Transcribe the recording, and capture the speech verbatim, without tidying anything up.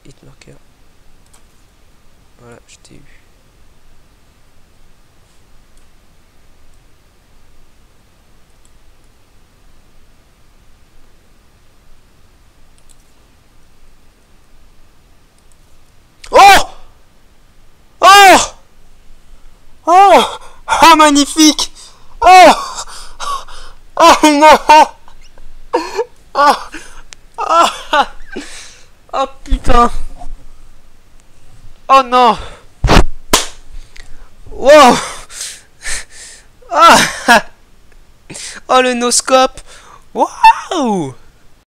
hit marker. Voilà, je t'ai eu. Oh! Oh! Oh! Ah, magnifique! Oh! Oh non! Oh! Oh! Oh putain! Oh non! Wow! Oh! Oh le noscope! Waouh!